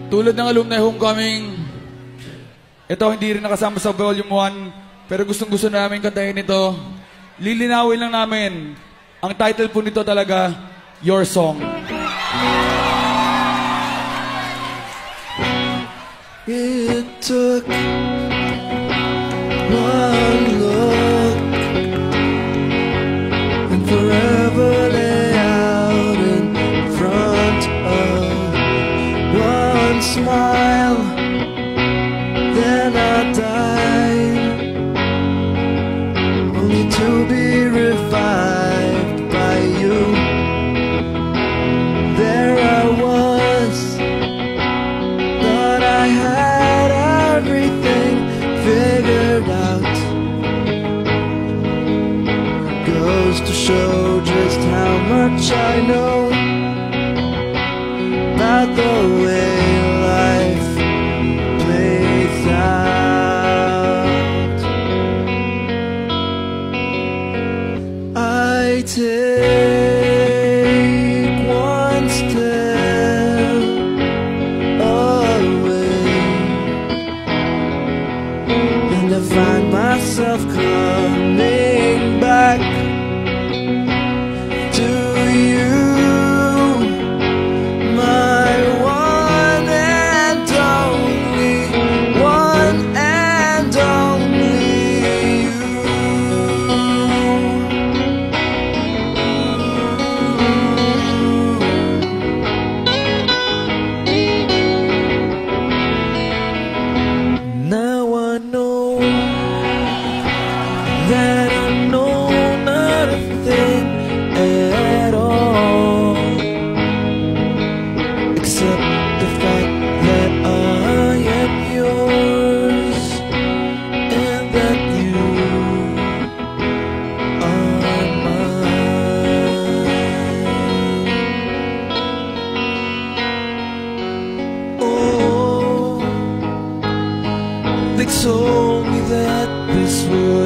Tulad ng alumni homecoming, ito hindi rin nakasama sa volume 1, pero gustong gusto namin kantahin ito. Lilinawin lang namin, ang title po nito talaga, Your Song. It took one look and forever lay out in front of one smile. Then I died, only to be revived by you. There I was, thought I had everything figured out. Goes to show just how much I know about the way life plays out. I take one step away, and I find myself coming back to you, my one and only, one and only you. Now I know that I know not a thing at all, except the fact that I am yours and that you are mine. Oh, they told me that this would